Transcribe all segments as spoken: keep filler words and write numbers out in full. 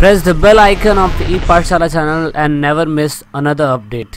Press the bell icon of the ePathshala channel and never miss another update.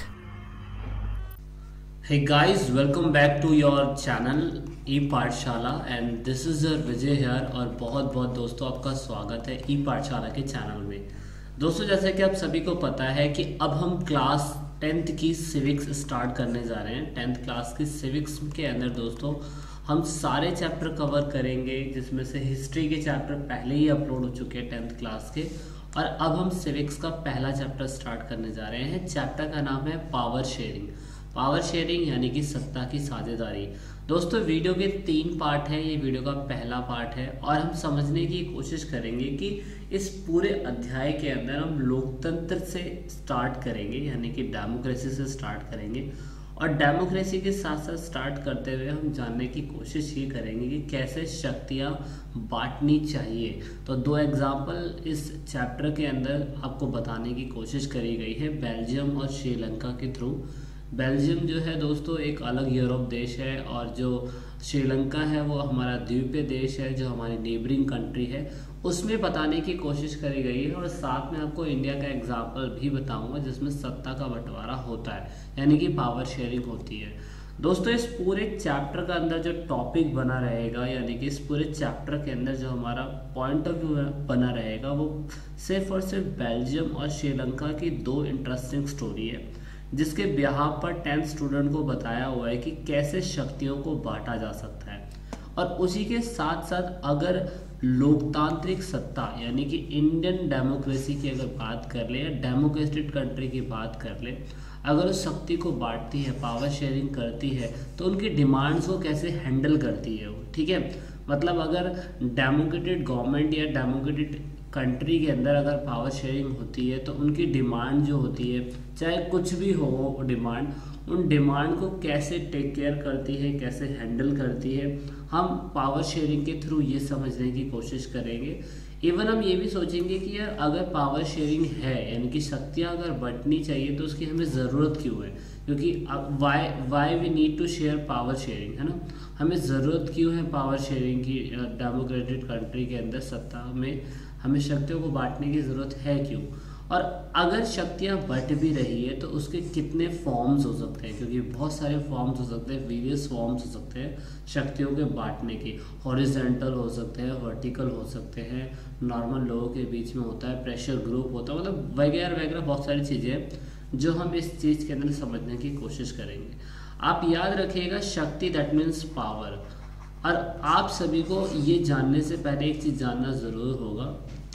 Hey guys, welcome back to your channel ePathshala and this is Vijay here और बहुत बहुत दोस्तों आपका स्वागत है ePathshala के channel में। दोस्तों जैसे कि आप सभी को पता है कि अब हम क्लास टेंथ की सिविक्स स्टार्ट करने जा रहे हैं। टेंथ क्लास की सिविक्स के अंदर दोस्तों हम सारे चैप्टर कवर करेंगे, जिसमें से हिस्ट्री के चैप्टर पहले ही अपलोड हो चुके हैं टेंथ क्लास के, और अब हम सिविक्स का पहला चैप्टर स्टार्ट करने जा रहे हैं। चैप्टर का नाम है पावर शेयरिंग। पावर शेयरिंग यानी कि सत्ता की साझेदारी। दोस्तों वीडियो के तीन पार्ट हैं, ये वीडियो का पहला पार्ट है और हम समझने की कोशिश करेंगे कि इस पूरे अध्याय के अंदर हम लोकतंत्र से स्टार्ट करेंगे, यानी कि डेमोक्रेसी से स्टार्ट करेंगे, और डेमोक्रेसी के साथ साथ स्टार्ट करते हुए हम जानने की कोशिश ये करेंगे कि कैसे शक्तियाँ बांटनी चाहिए। तो दो एग्जाम्पल इस चैप्टर के अंदर आपको बताने की कोशिश करी गई है बेल्जियम और श्रीलंका के थ्रू। बेल्जियम जो है दोस्तों एक अलग यूरोप देश है, और जो श्रीलंका है वो हमारा द्वीपीय देश है जो हमारी नेबरिंग कंट्री है, उसमें बताने की कोशिश करी गई है। और साथ में आपको इंडिया का एग्जाम्पल भी बताऊंगा जिसमें सत्ता का बंटवारा होता है, यानी कि पावर शेयरिंग होती है। दोस्तों इस पूरे चैप्टर का अंदर जो टॉपिक बना रहेगा, यानी कि इस पूरे चैप्टर के अंदर जो हमारा पॉइंट ऑफ व्यू बना रहेगा, वो सिर्फ और सिर्फ बेल्जियम और श्रीलंका की दो इंटरेस्टिंग स्टोरी है, जिसके बिहाफ पर टेंथ स्टूडेंट को बताया हुआ है कि कैसे शक्तियों को बांटा जा सकता है। और उसी के साथ साथ अगर लोकतांत्रिक सत्ता यानी कि इंडियन डेमोक्रेसी की अगर बात कर ले या डेमोक्रेटिक कंट्री की बात कर ले, अगर उस शक्ति को बांटती है, पावर शेयरिंग करती है, तो उनकी डिमांड्स को कैसे हैंडल करती है वो, ठीक है। मतलब अगर डेमोक्रेटिक गवर्नमेंट या डेमोक्रेटिक कंट्री के अंदर अगर पावर शेयरिंग होती है तो उनकी डिमांड जो होती है, चाहे कुछ भी हो वो डिमांड, उन डिमांड को कैसे टेक केयर करती है, कैसे हैंडल करती है, हम पावर शेयरिंग के थ्रू ये समझने की कोशिश करेंगे। इवन हम ये भी सोचेंगे कि यार अगर पावर शेयरिंग है, यानी कि शक्तियाँ अगर बंटनी चाहिए, तो उसकी हमें ज़रूरत क्यों है, क्योंकि why why we need to share power sharing, है ना। हमें ज़रूरत क्यों है पावर शेयरिंग की, डेमोक्रेटिक कंट्री के अंदर सत्ता में हमें शक्तियों को बांटने की ज़रूरत है क्यों, और अगर शक्तियाँ बट भी रही है तो उसके कितने फॉर्म्स हो सकते हैं, क्योंकि बहुत सारे फॉर्म्स हो सकते हैं, वेरियस फॉर्म्स हो सकते हैं शक्तियों के बांटने के। हॉरिजॉन्टल हो सकते हैं, वर्टिकल हो सकते हैं, नॉर्मल लोगों के बीच में होता है, प्रेशर ग्रुप होता है, मतलब वगैरह वगैरह बहुत सारी चीज़ें हैं जो हम इस चीज़ के अंदर समझने की कोशिश करेंगे। आप याद रखिएगा शक्ति दैट मीन्स पावर। और आप सभी को ये जानने से पहले एक चीज़ जानना ज़रूर होगा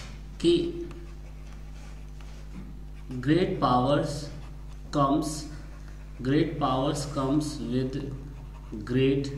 कि great powers comes great powers comes with great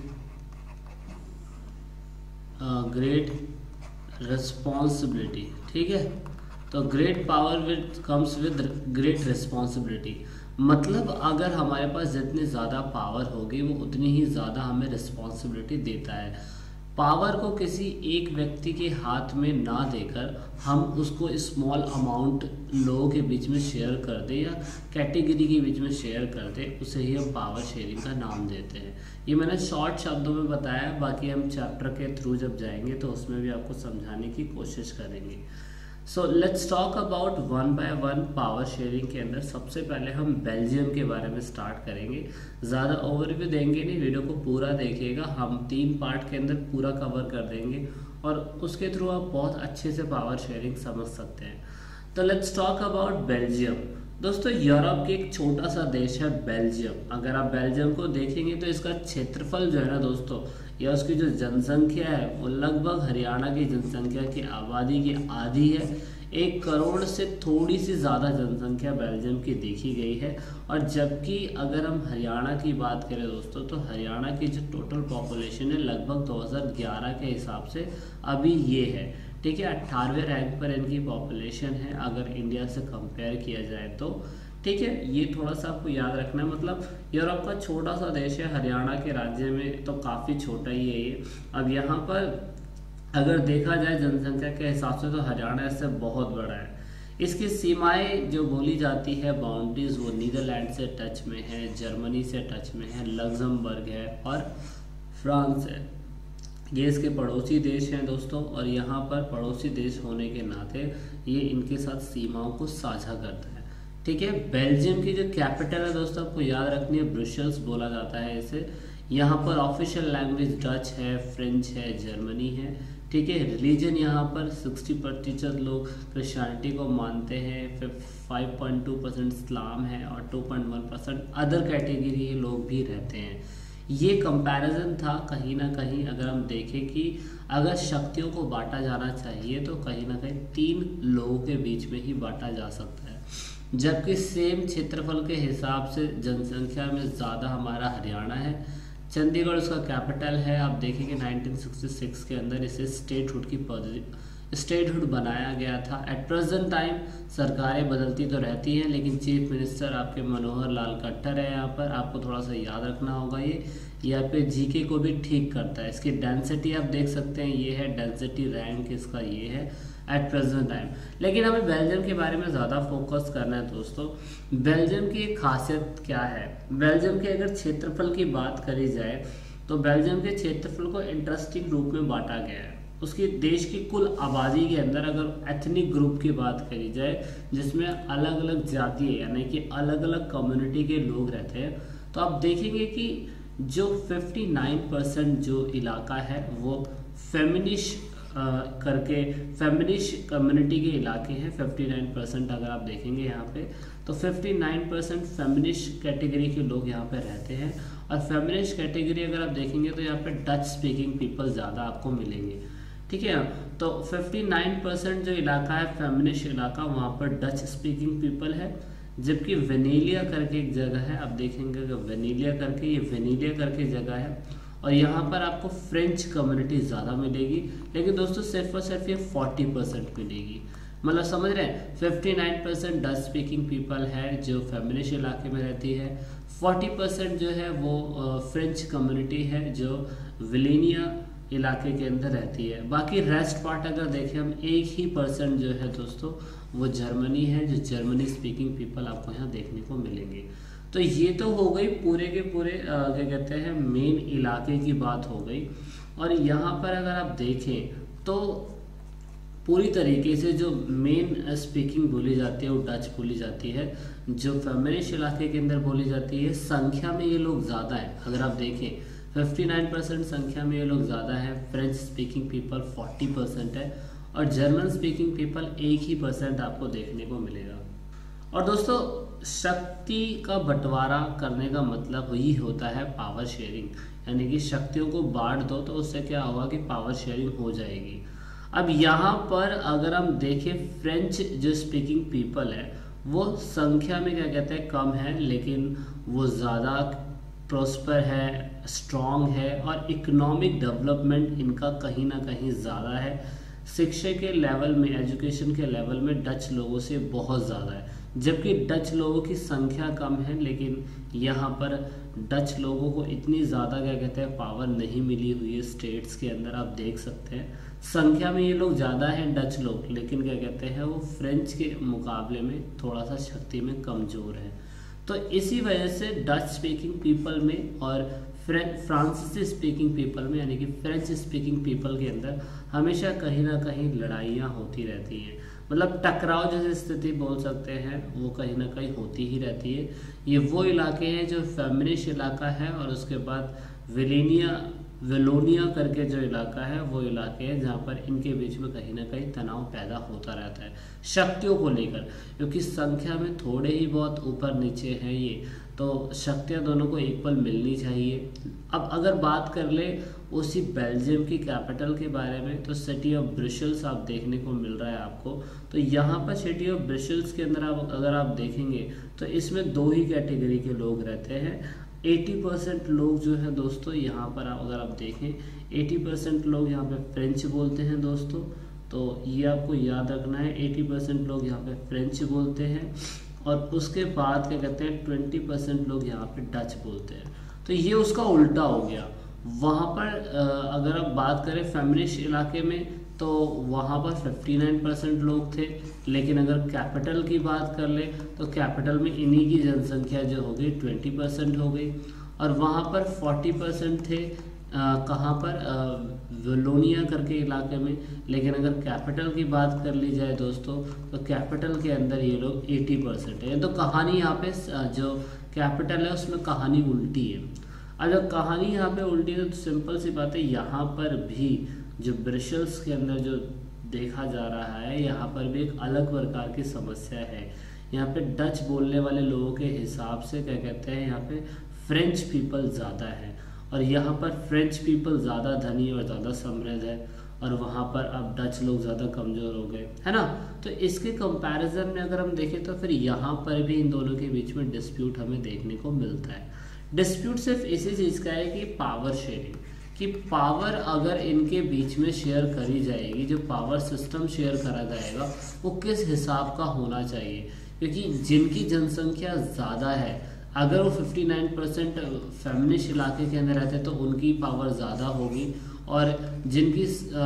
uh, great responsibility, ठीक है। तो great power with comes with great responsibility, मतलब अगर हमारे पास जितनी ज़्यादा पावर होगी वो उतनी ही ज़्यादा हमें रिस्पॉन्सिबिलिटी देता है। पावर को किसी एक व्यक्ति के हाथ में ना देकर हम उसको स्मॉल अमाउंट लोगों के बीच में शेयर कर दें या कैटेगरी के बीच में शेयर कर दें, उसे ही हम पावर शेयरिंग का नाम देते हैं। ये मैंने शॉर्ट शब्दों में बताया, बाकी हम चैप्टर के थ्रू जब जाएंगे तो उसमें भी आपको समझाने की कोशिश करेंगे। So let's talk about one by one power sharing के अंदर। सबसे पहले हम बेल्जियम के बारे में स्टार्ट करेंगे। ज़्यादा ओवरव्यू देंगे नहीं, वीडियो को पूरा देखिएगा, हम तीन पार्ट के अंदर पूरा कवर कर देंगे और उसके थ्रू आप बहुत अच्छे से पावर शेयरिंग समझ सकते हैं। तो लेट्स टॉक अबाउट बेल्जियम। दोस्तों यूरोप के एक छोटा सा देश है बेल्जियम। अगर आप बेल्जियम को देखेंगे तो इसका क्षेत्रफल जो है ना दोस्तों, या उसकी जो जनसंख्या है वो लगभग हरियाणा की जनसंख्या की आबादी की आधी है। एक करोड़ से थोड़ी सी ज़्यादा जनसंख्या बेल्जियम की देखी गई है। और जबकि अगर हम हरियाणा की बात करें दोस्तों, तो हरियाणा की जो टोटल पॉपुलेशन है लगभग दो हज़ार ग्यारह के हिसाब से अभी ये है, ठीक है। अट्ठारहवें रैंक पर इनकी पॉपुलेशन है अगर इंडिया से कंपेयर किया जाए तो, ठीक है। ये थोड़ा सा आपको याद रखना है, मतलब यूरोप का छोटा सा देश है, हरियाणा के राज्य में तो काफ़ी छोटा ही है ये। अब यहाँ पर अगर देखा जाए जनसंख्या के हिसाब से तो हरियाणा इससे बहुत बड़ा है। इसकी सीमाएं जो बोली जाती है, बाउंड्रीज, वो नीदरलैंड से टच में है, जर्मनी से टच में है, लग्जमबर्ग है और फ्रांस है। ये इसके पड़ोसी देश हैं दोस्तों, और यहाँ पर पड़ोसी देश होने के नाते ये इनके साथ सीमाओं को साझा करता है। ठीक है, बेल्जियम की जो कैपिटल है दोस्तों आपको याद रखनी है, ब्रुसेल्स बोला जाता है इसे। यहाँ पर ऑफिशियल लैंग्वेज डच है, फ्रेंच है, जर्मनी है। ठीक है, रिलीजन यहाँ पर साठ प्रतिशत लोग क्रिश्चियनिटी को मानते हैं, फिर फाइव पॉइंट टू परसेंट इस्लाम है और two point one percent other category के लोग भी रहते हैं। ये कंपैरिजन था कहीं ना कहीं, अगर हम देखें कि अगर शक्तियों को बांटा जाना चाहिए तो कहीं ना कहीं तीन लोगों के बीच में ही बांटा जा सकता है, जबकि सेम क्षेत्रफल के हिसाब से जनसंख्या में ज़्यादा हमारा हरियाणा है। चंडीगढ़ उसका कैपिटल है। आप देखेंगे नाइनटीन सिक्सटी सिक्स के अंदर इसे स्टेटहुड की स्टेटहुड बनाया गया था। एट प्रेजेंट टाइम सरकारें बदलती तो रहती हैं, लेकिन चीफ मिनिस्टर आपके मनोहर लाल खट्टर है। यहाँ पर आपको थोड़ा सा याद रखना होगा, ये यहाँ पे जीके को भी ठीक करता है। इसकी डेंसिटी आप देख सकते हैं, ये है डेंसिटी रैंक इसका, ये है एट प्रेजेंट टाइम। लेकिन हमें बेल्जियम के बारे में ज़्यादा फोकस करना है दोस्तों। बेल्जियम की एक खासियत क्या है, बेल्जियम के अगर क्षेत्रफल की बात करी जाए तो बेल्जियम के क्षेत्रफल को इंटरेस्टिंग रूप में बांटा गया है। उसकी देश की कुल आबादी के अंदर अगर एथनिक ग्रुप की बात करी जाए, जिसमें अलग अलग जाति यानी कि अलग अलग कम्युनिटी के लोग रहते हैं, तो आप देखेंगे कि जो उनसठ परसेंट जो इलाका है वो फेमिनिश करके फेमिनिश कम्युनिटी के इलाके हैं। उनसठ परसेंट अगर आप देखेंगे यहाँ पे तो उनसठ परसेंट फेमिनिश कैटेगरी के लोग यहाँ पे रहते हैं। और फेमिनिश कैटेगरी अगर आप देखेंगे तो यहाँ पे डच स्पीकिंग पीपल ज़्यादा आपको मिलेंगे। ठीक है, तो उनसठ परसेंट जो इलाका है फेमिनिश इलाका, वहाँ पर डच स्पीकिंग पीपल है। जबकि वेनेलिया करके एक जगह है, आप देखेंगे कि वेनेलिया करके ये वेनेलिया करके जगह है, और यहाँ पर आपको फ्रेंच कम्युनिटी ज़्यादा मिलेगी। लेकिन दोस्तों सिर्फ और सिर्फ ये चालीस परसेंट मिलेगी, मतलब समझ रहे हैं, उनसठ परसेंट डच स्पीकिंग पीपल है जो फेमिनिश इलाके में रहती है, चालीस परसेंट जो है वो फ्रेंच कम्युनिटी है जो विलेनिया इलाके के अंदर रहती है। बाकी रेस्ट पार्ट अगर देखें हम, एक ही परसेंट जो है दोस्तों वो जर्मनी है, जो जर्मनी स्पीकिंग पीपल आपको यहाँ देखने को मिलेंगे। तो ये तो हो गई पूरे के पूरे क्या कहते हैं मेन इलाके की बात हो गई। और यहाँ पर अगर आप देखें तो पूरी तरीके से जो मेन स्पीकिंग बोली जाती है वो डच बोली जाती है, जो फेमिनिश इलाके के अंदर बोली जाती है। संख्या में ये लोग ज़्यादा है, अगर आप देखें उनसठ परसेंट संख्या में ये लोग ज़्यादा है। फ्रेंच स्पीकिंग पीपल चालीस परसेंट है और जर्मन स्पीकिंग पीपल एक ही परसेंट आपको देखने को मिलेगा। और दोस्तों शक्ति का बंटवारा करने का मतलब यही होता है पावर शेयरिंग, यानी कि शक्तियों को बांट दो तो उससे क्या होगा कि पावर शेयरिंग हो जाएगी। अब यहाँ पर अगर हम देखें फ्रेंच जो स्पीकिंग पीपल है वो संख्या में क्या कहते हैं कम है, लेकिन वो ज़्यादा प्रॉस्पर है, स्ट्रॉन्ग है, और इकोनॉमिक डेवलपमेंट इनका कहीं ना कहीं ज़्यादा है। शिक्षा के लेवल में, एजुकेशन के लेवल में डच लोगों से बहुत ज़्यादा है, जबकि डच लोगों की संख्या कम है, लेकिन यहाँ पर डच लोगों को इतनी ज़्यादा क्या कहते हैं पावर नहीं मिली हुई है। स्टेट्स के अंदर आप देख सकते हैं संख्या में ये लोग ज़्यादा हैं डच लोग, लेकिन क्या कहते हैं वो फ्रेंच के मुकाबले में थोड़ा सा शक्ति में कमज़ोर है। तो इसी वजह से डच स्पीकिंग पीपल में और फ्रांसीसी स्पीकिंग पीपल में, यानी कि फ्रेंच स्पीकिंग पीपल के अंदर हमेशा कहीं ना कहीं लड़ाइयाँ होती रहती हैं, मतलब टकराव जैसी स्थिति बोल सकते हैं, वो कहीं ना कहीं होती ही रहती है। ये वो इलाके हैं जो फेमिनिश इलाका है, और उसके बाद विलेनिया वेलोनिया करके जो इलाका है वो इलाके हैं जहाँ पर इनके बीच में कहीं ना कहीं तनाव पैदा होता रहता है शक्तियों को लेकर, क्योंकि संख्या में थोड़े ही बहुत ऊपर नीचे हैं ये, तो शक्तियाँ दोनों को इक्वल मिलनी चाहिए। अब अगर बात कर ले उसी बेल्जियम की कैपिटल के बारे में, तो सिटी ऑफ ब्रुसेल्स आप देखने को मिल रहा है आपको। तो यहाँ पर सिटी ऑफ ब्रुसेल्स के अंदर आप अगर आप देखेंगे तो इसमें दो ही कैटेगरी के लोग रहते हैं। अस्सी परसेंट लोग जो है दोस्तों यहाँ पर अगर आप देखें अस्सी परसेंट लोग यहाँ पे फ्रेंच बोलते हैं दोस्तों, तो ये आपको याद रखना है। अस्सी परसेंट लोग यहाँ पे फ्रेंच बोलते हैं, और उसके बाद क्या कहते हैं बीस परसेंट लोग यहाँ पे डच बोलते हैं। तो ये उसका उल्टा हो गया। वहाँ पर अगर आप बात करें फेमिनिश इलाके में तो वहाँ पर उनसठ परसेंट लोग थे, लेकिन अगर कैपिटल की बात कर ले तो कैपिटल में इन्हीं की जनसंख्या जो हो गई बीस परसेंट हो गई, और वहाँ पर चालीस परसेंट थे कहाँ पर, वेलोनिया करके इलाके में। लेकिन अगर कैपिटल की बात कर ली जाए दोस्तों, तो कैपिटल के अंदर ये लोग अस्सी परसेंट है। तो कहानी यहाँ पे जो कैपिटल है उसमें कहानी उल्टी है। अगर कहानी यहाँ पे उल्टी है तो सिंपल सी बात है, यहाँ पर भी जो ब्रसेल्स के अंदर जो देखा जा रहा है, यहाँ पर भी एक अलग प्रकार की समस्या है। यहाँ पे डच बोलने वाले लोगों के हिसाब से क्या कहते हैं, यहाँ पे फ्रेंच पीपल ज़्यादा है, और यहाँ पर फ्रेंच पीपल ज़्यादा धनी और ज़्यादा समृद्ध है, और वहाँ पर अब डच लोग ज़्यादा कमज़ोर हो गए, है ना। तो इसके कंपैरिजन में अगर हम देखें तो फिर यहाँ पर भी इन दोनों के बीच में डिस्प्यूट हमें देखने को मिलता है। डिस्प्यूट सिर्फ इसी चीज़ का है कि पावर शेयरिंग, कि पावर अगर इनके बीच में शेयर करी जाएगी, जो पावर सिस्टम शेयर करा जाएगा वो किस हिसाब का होना चाहिए, क्योंकि जिनकी जनसंख्या ज़्यादा है, अगर वो उनसठ परसेंट फेमिनिस्ट इलाके के अंदर रहते हैं तो उनकी पावर ज़्यादा होगी, और जिनकी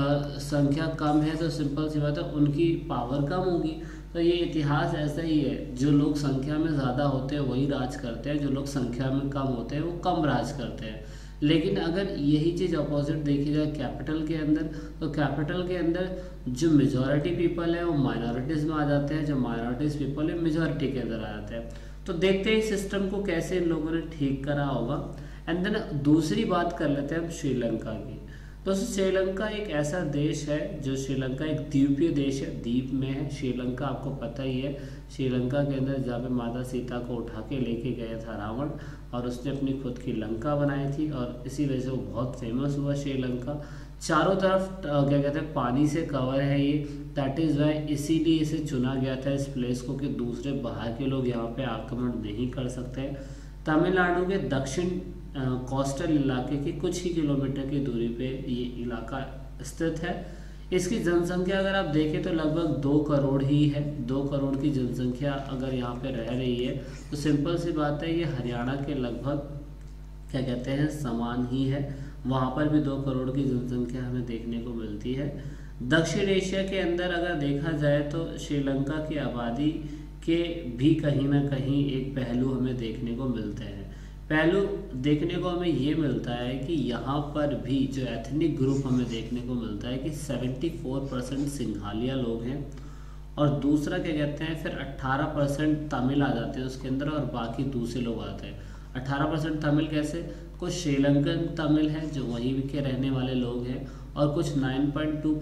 संख्या कम है तो सिंपल सी बात है उनकी पावर कम होगी। तो ये इतिहास ऐसा ही है, जो लोग संख्या में ज़्यादा होते हैं वही राज करते हैं, जो लोग संख्या में कम होते हैं वो कम राज करते हैं। लेकिन अगर यही चीज़ अपोजिट देखी जाए कैपिटल के अंदर, तो कैपिटल के अंदर जो मेजॉरिटी पीपल है वो माइनॉरिटीज़ में आ जाते हैं, जो माइनॉरिटीज़ पीपल है मेजॉरिटी के अंदर आ जाते हैं। तो देखते हैं इस सिस्टम को कैसे इन लोगों ने ठीक करा होगा। एंड देन दूसरी बात कर लेते हैं हम श्रीलंका की। दोस्तों श्रीलंका एक ऐसा देश है जो श्रीलंका एक द्वीपीय देश है, द्वीप में है श्रीलंका, आपको पता ही है। श्रीलंका के अंदर जहाँ पे माता सीता को उठा के लेके गया था रावण, और उसने अपनी खुद की लंका बनाई थी, और इसी वजह से वो बहुत फेमस हुआ श्रीलंका। चारों तरफ क्या कहते हैं पानी से कवर है ये, दैट इज़ वाई इसीलिए इसे चुना गया था इस प्लेस को, कि दूसरे बाहर के लोग यहाँ पे आक्रमण नहीं कर सकते। तमिलनाडु के दक्षिण कोस्टल इलाके के कुछ ही किलोमीटर की दूरी पे ये इलाका स्थित है। इसकी जनसंख्या अगर आप देखें तो लगभग दो करोड़ ही है। दो करोड़ की जनसंख्या अगर यहाँ पे रह रही है तो सिंपल सी बात है, ये हरियाणा के लगभग क्या कहते हैं समान ही है। वहाँ पर भी दो करोड़ की जनसंख्या हमें देखने को मिलती है। दक्षिण एशिया के अंदर अगर देखा जाए तो श्रीलंका की आबादी के भी कहीं ना कहीं एक पहलू हमें देखने को मिलते हैं। पहलू देखने को हमें ये मिलता है कि यहाँ पर भी जो एथनिक ग्रुप हमें देखने को मिलता है कि चौहत्तर परसेंट सिंघालिया लोग हैं, और दूसरा क्या कहते हैं फिर अट्ठारह परसेंट तमिल आ जाते हैं उसके अंदर, और बाकी दूसरे लोग आते हैं। अट्ठारह परसेंट तमिल कैसे, कुछ श्रीलंकन तमिल है जो वहीं के रहने वाले लोग हैं, और कुछ नौ पॉइंट दो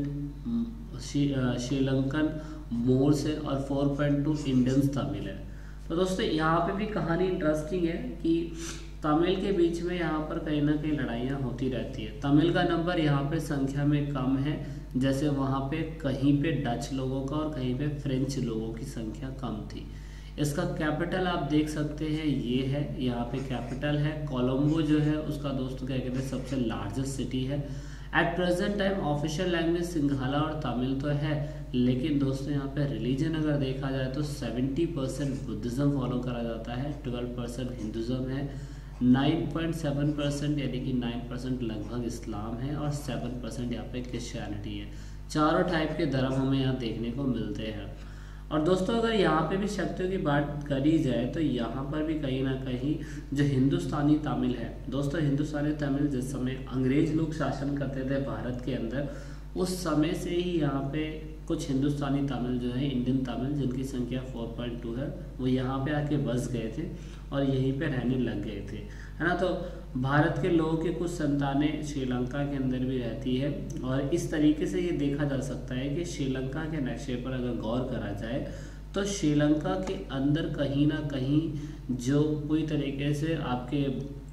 परसेंट श्रीलंकन मोर्स है, और चार पॉइंट दो इंडियंस तमिल है। तो दोस्तों यहाँ पे भी कहानी इंटरेस्टिंग है कि तमिल के बीच में यहाँ पर कहीं ना कहीं लड़ाइयाँ होती रहती है। तमिल का नंबर यहाँ पे संख्या में कम है, जैसे वहाँ पे कहीं पे डच लोगों का और कहीं पे फ्रेंच लोगों की संख्या कम थी। इसका कैपिटल आप देख सकते हैं ये है, यहाँ पे कैपिटल है कोलंबो जो है उसका दोस्तों क्या कहते हैं सबसे लार्जेस्ट सिटी है। At present time official language Sinhala और तमिल तो है, लेकिन दोस्तों यहाँ पे रिलीजन अगर देखा जाए तो सत्तर परसेंट बुद्धिज़्म फॉलो करा जाता है, बारह परसेंट हिंदुज़्म है, नौ पॉइंट सात परसेंट यानी कि नौ परसेंट लगभग इस्लाम है, और सात परसेंट यहाँ पे क्रिश्चियनिटी है। चारों टाइप के धर्म हमें यहाँ देखने को मिलते हैं। और दोस्तों अगर यहाँ पे भी शक्तियों की बात करी जाए तो यहाँ पर भी कहीं ना कहीं जो हिंदुस्तानी तमिल है, दोस्तों हिंदुस्तानी तमिल जिस समय अंग्रेज लोग शासन करते थे भारत के अंदर, उस समय से ही यहाँ पे कुछ हिंदुस्तानी तमिल जो है इंडियन तमिल जिनकी संख्या चार पॉइंट दो है, वो यहाँ पे आके बस गए थे और यहीं पे रहने लग गए थे, है ना। तो भारत के लोगों की कुछ संतानें श्रीलंका के अंदर भी रहती है, और इस तरीके से ये देखा जा सकता है कि श्रीलंका के नक्शे पर अगर गौर करा जाए तो श्रीलंका के अंदर कहीं ना कहीं जो कोई तरीके से आपके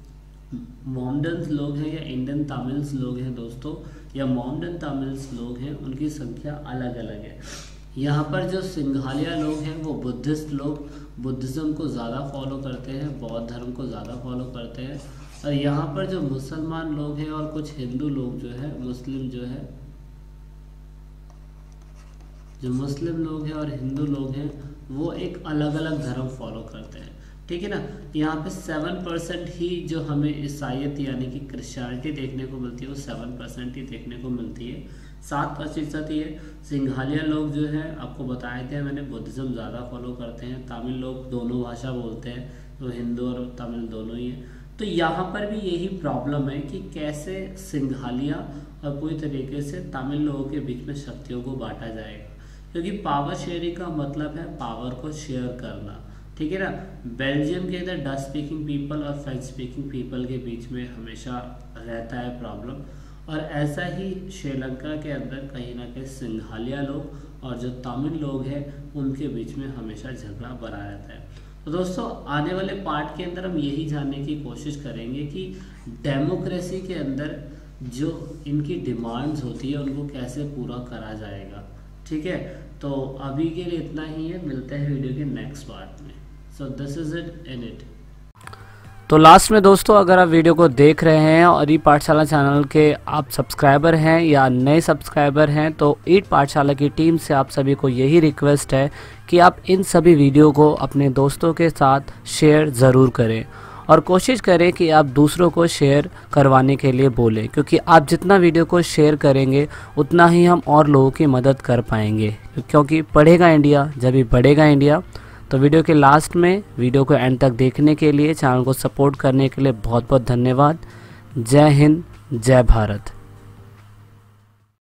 मोमडन्स लोग हैं या इंडियन तमिल्स लोग हैं दोस्तों, या मोमडन तमिल्स लोग हैं, उनकी संख्या अलग अलग है। यहाँ पर जो सिंघालिया लोग हैं वो बुद्धिस्ट लोग बुद्धिज़्म को ज़्यादा फॉलो करते हैं, बौद्ध धर्म को ज़्यादा फॉलो करते हैं, और यहाँ पर जो मुसलमान लोग हैं और कुछ हिंदू लोग जो है मुस्लिम जो है जो मुस्लिम लोग हैं और हिंदू लोग हैं वो एक अलग अलग धर्म फॉलो करते हैं, ठीक है ना। यहाँ पे सेवन परसेंट ही जो हमें ईसाईयत यानी कि क्रिश्चियनिटी देखने को मिलती है वो सेवन परसेंट ही देखने को मिलती है। सात प्रतिशत ही है। सिंघालिया लोग जो है आपको बताए थे मैंने बुद्धिज़्म ज़्यादा फॉलो करते हैं। तमिल लोग दोनों भाषा बोलते हैं, तो हिंदू और तमिल दोनों ही है। तो यहाँ पर भी यही प्रॉब्लम है कि कैसे सिंघालिया और पूरी तरीके से तमिल लोगों के बीच में शक्तियों को बांटा जाएगा, क्योंकि पावर शेयरिंग का मतलब है पावर को शेयर करना, ठीक है ना। बेल्जियम के इधर डच स्पीकिंग पीपल और फ्रेंच स्पीकिंग पीपल के बीच में हमेशा रहता है प्रॉब्लम, और ऐसा ही श्रीलंका के अंदर कहीं ना कहीं सिंघालिया लोग और जो तमिल लोग हैं उनके बीच में हमेशा झगड़ा बना रहता है। तो दोस्तों आने वाले पार्ट के अंदर हम यही जानने की कोशिश करेंगे कि डेमोक्रेसी के अंदर जो इनकी डिमांड्स होती है उनको कैसे पूरा करा जाएगा, ठीक है। तो अभी के लिए इतना ही है, मिलते हैं वीडियो के नेक्स्ट पार्ट में। So this is it in it. तो लास्ट में दोस्तों अगर आप वीडियो को देख रहे हैं और ई पाठशाला चैनल के आप सब्सक्राइबर हैं या नए सब्सक्राइबर हैं, तो ई पाठशाला की टीम से आप सभी को यही रिक्वेस्ट है कि आप इन सभी वीडियो को अपने दोस्तों के साथ शेयर ज़रूर करें और कोशिश करें कि आप दूसरों को शेयर करवाने के लिए बोलें, क्योंकि आप जितना वीडियो को शेयर करेंगे उतना ही हम और लोगों की मदद कर पाएंगे, क्योंकि पढ़ेगा इंडिया जब भी बढ़ेगा इंडिया। तो वीडियो के लास्ट में वीडियो को एंड तक देखने के लिए, चैनल को सपोर्ट करने के लिए बहुत बहुत धन्यवाद। जय हिंद, जय भारत।